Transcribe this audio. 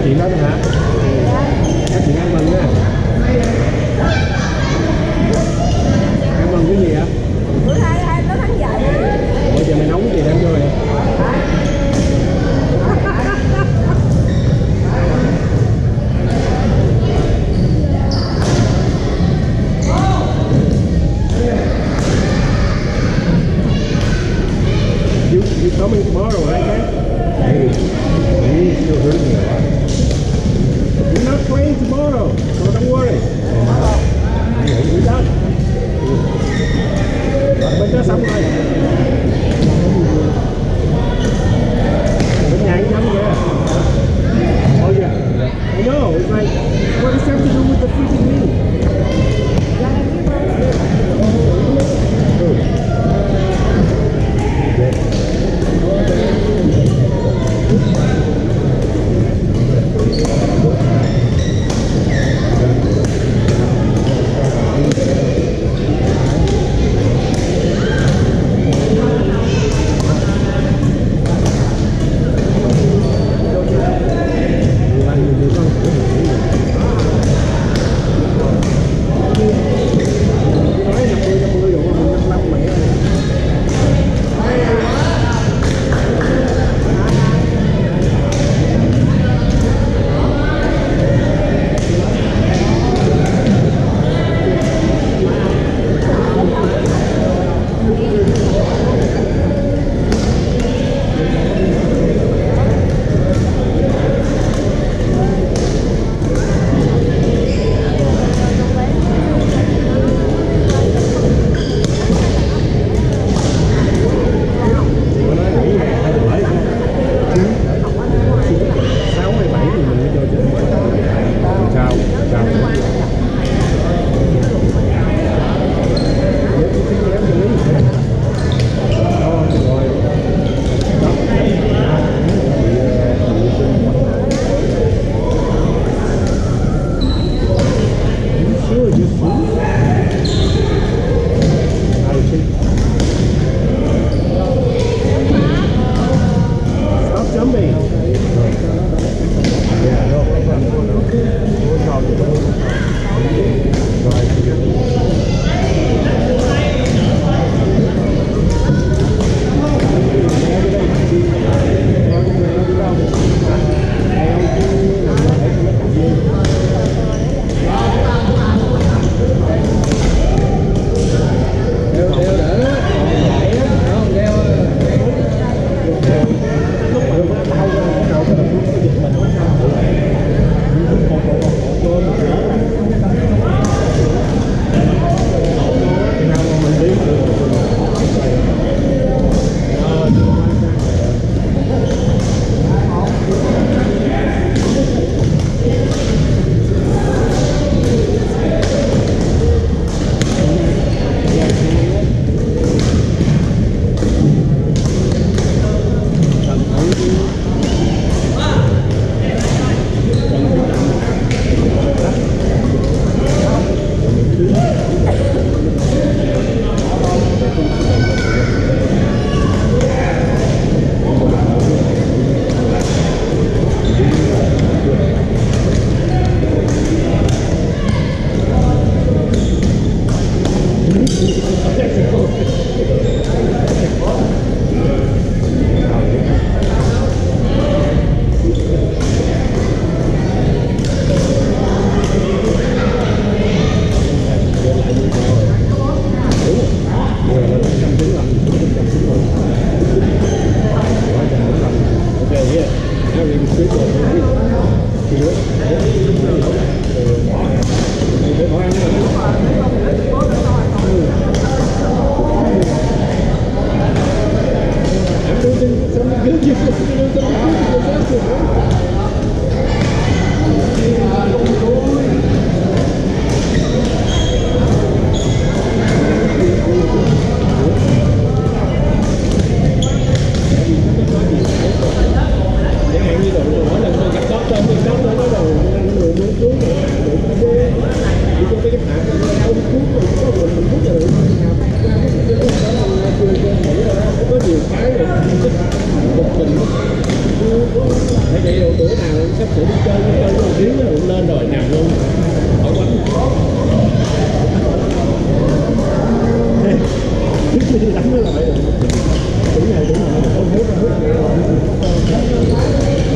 chuyện đó thôi hả? Nói chuyện ăn mừng nha. Ăn mừng cái gì ạ? Bữa hai nó thắng giải. Ủa giờ mày nấu cái gì đem vô vậy? You coming tomorrow, right, man? Hey, he's still hurting me a lot. You're not playing tomorrow, so don't worry. You're done. Bên đó xong rồi. Bên nhà nhắm kìa. Oh yeah. I know. It's like, what does that have to do with the freaking meat? bữa nào sắp sửa đi chơi với một xíu lên rồi nằm luôn ở quán trước khi đi đánh mới lại rồi. Đúng rồi, không hút ra hút